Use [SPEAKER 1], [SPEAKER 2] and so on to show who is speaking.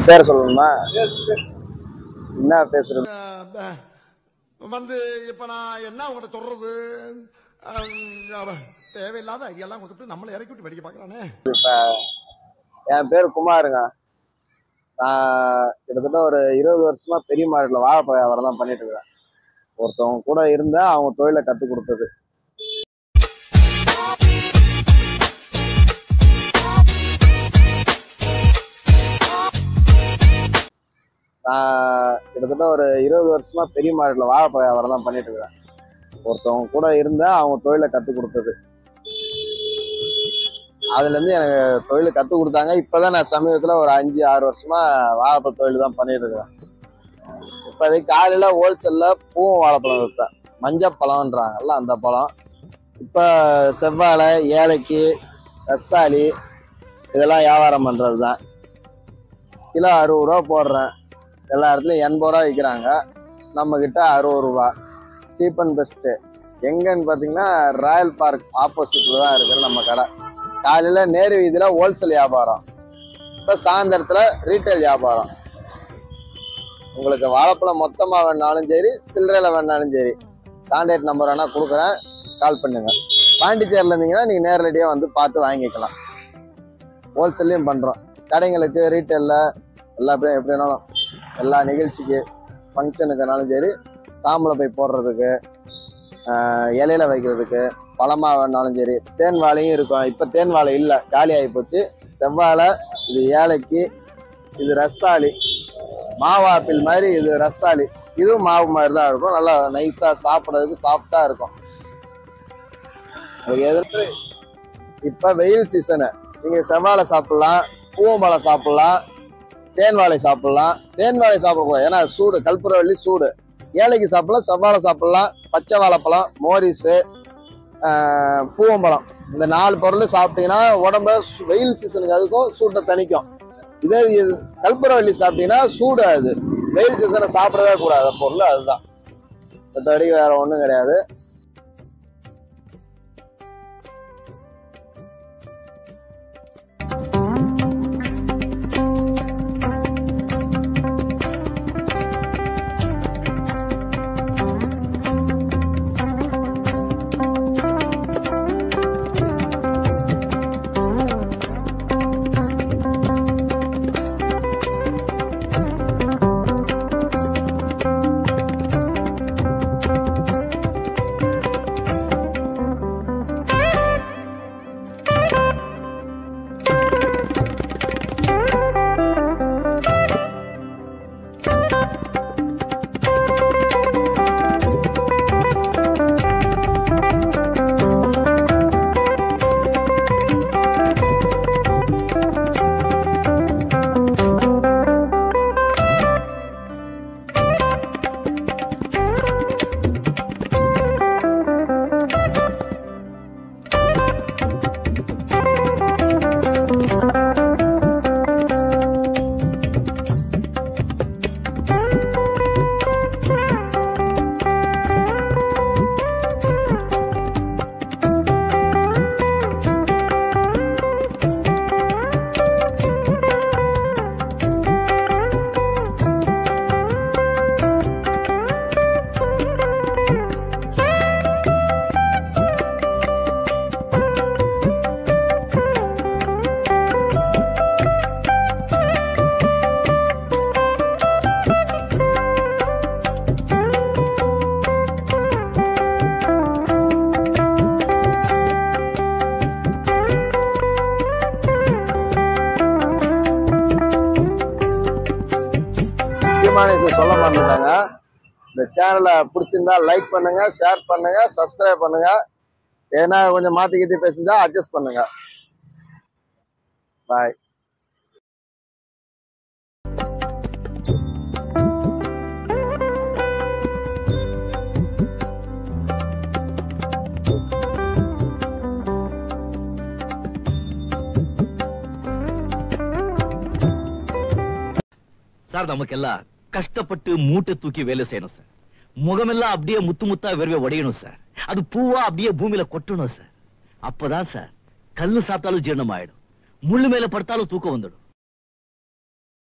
[SPEAKER 1] பேர் சொல்லணுமா? என்ன பேசுறது?
[SPEAKER 2] வந்து இப்ப நான் என்ன உங்கள்கிட்ட சொல்றது? தேவையில்லாத ஐடியாலாம் கொடுத்துட்டு நம்மளை இறக்கி விட்டு வெடிக்க பாக்குறானே.
[SPEAKER 1] இப்ப என் பேர் குமாருங்க. நான் கிட்டத்தட்ட ஒரு 20 வருஷமா பெரிய மார்க்கெட்ல வாழைப்பழ வியாபாரம் தான் பண்ணிட்டு இருக்கேன். ஒருத்தவங்க கூட இருந்தா அவங்க தொழிலை கத்து கொடுத்தது. நான் கிட்டத்தட்ட ஒரு 20 வருஷமா பெரிய மார்க்கெட்ல வாழைப்பழ வியாபாரம் தான் பண்ணிட்டு இருக்கேன். ஒருத்தவங்க கூட இருந்தா அவங்க தொழிலை கத்து கொடுத்தது. அதுல இருந்து எனக்கு தொழில் கத்து கொடுத்தாங்க. இப்பதான் நான் சமீபத்துல ஒரு 5-6 வருஷமா வாழைப்பழ தொழில் தான் பண்ணிட்டு இருக்கேன். இப்போதைக்கு காலையில ஹோல்சேல்ல பூவும் வாழைப்பழம் வைப்பேன். மஞ்சப்பழம்ன்றாங்கல்ல அந்த பழம். இப்ப செவ்வாழை, ஏலக்கி, ரஸ்தாளி இதெல்லாம் வியாபாரம் பண்றது தான். கிலோ 60 ரூபா போடுறேன். எல்லா இடத்துலையும் 80 ரூபா விற்கிறாங்க. நம்ம கிட்ட 60 ரூபா. Cheap and best. எங்கன்னு பார்த்தீங்கன்னா ராயல் பார்க் ஆப்போசிட்ல தான் இருக்குது நம்ம கடை. காலையில நேரு வீதியில ஹோல்சேல் வியாபாரம், இப்போ சாயந்தரத்துல ரீட்டைல் வியாபாரம். உங்களுக்கு வாழைப்பழம் மொத்தமா வேணாலும் சரி, சில்லறையில வேணாலும் சரி, கான்டாக்ட் நம்பர் வேணா கொடுக்குறேன், கால் பண்ணுங்க. பாண்டிச்சேரியில் இருந்தீங்கன்னா நீங்க நேரடியாக வந்து பார்த்து வாங்கிக்கலாம். ஹோல்சேல்லையும் பண்றோம். கடைங்களுக்கு ரீட்டைல்ல எல்லா எப்படி வேணாலும், எல்லா நிகழ்ச்சிக்கு ஃபங்க்ஷனுக்குனாலும் சரி, தாம்பளை போய் போடுறதுக்கு, இலையில வைக்கிறதுக்கு, பழமா வேணாலும் சரி. தேன் வாழையும் இருக்கும். இப்போ தேன் வாழை இல்லை, காலி ஆகி போச்சு. செவ்வாழை, இது ஏலக்கி, இது ரஸ்தாளி. மாவு ஆப்பிள் மாதிரி இது ரஸ்தாளி. இதுவும் மாவு மாதிரி தான் இருக்கும். நல்லா நைஸா சாப்பிட்றதுக்கு சாஃப்டா இருக்கும். இப்ப வெயில் சீசனு. நீங்க செவ்வாழை சாப்பிடலாம், பூவம்பழம் சாப்பிடலாம், தேன் வாழை சாப்பிடலாம். தேன் வாழை சாப்பிடக்கூடாது, ஏன்னா சூடு, கற்பூரவள்ளி சூடு. ஏலக்கி சாப்பிடலாம், செவ்வாழை சாப்பிடலாம், பச்சை வாழைப்பழம், மோரிஸு, பூவம்பழம். இந்த 4 பொருள் சாப்பிட்டீங்கன்னா உடம்ப வெயில் சீசனுக்கு அதுக்கும் சூட்டை தணிக்கும். இதே கற்பூரவள்ளி சாப்பிட்டீங்கன்னா சூடு. அது வெயில் சீசனை சாப்பிடவே கூடாது பொருள். அதுதான், மற்றபடி வேற ஒன்றும் கிடையாது. சொல்ல மாட்டாங்க. இந்த சேனலை பிடிச்சிருந்தா லைக் பண்ணுங்க, ஷேர் பண்ணுங்க, சப்ஸ்கிரைப் பண்ணுங்க. ஏன்னா கொஞ்சம் மாத்தி கீத்தி பேசிருந்தா அட்ஜஸ்ட் பண்ணுங்க. பாய்.
[SPEAKER 3] சார், நமக்கெல்லாம் கஷ்டப்பட்டு மூட்டை தூக்கி வேலை செய்யணும் சார். முகமெல்லாம் அப்படியே முத்து முத்தா வெறுவை உடையணும் சார். அது பூவா அப்படியே பூமியில கொட்டணும் சார். அப்பதான் சார் கல்லு சாப்பிட்டாலும் ஜீரணம் ஆயிடும், முள்ளு மேல படுத்தாலும் தூக்கம் வந்துடும்.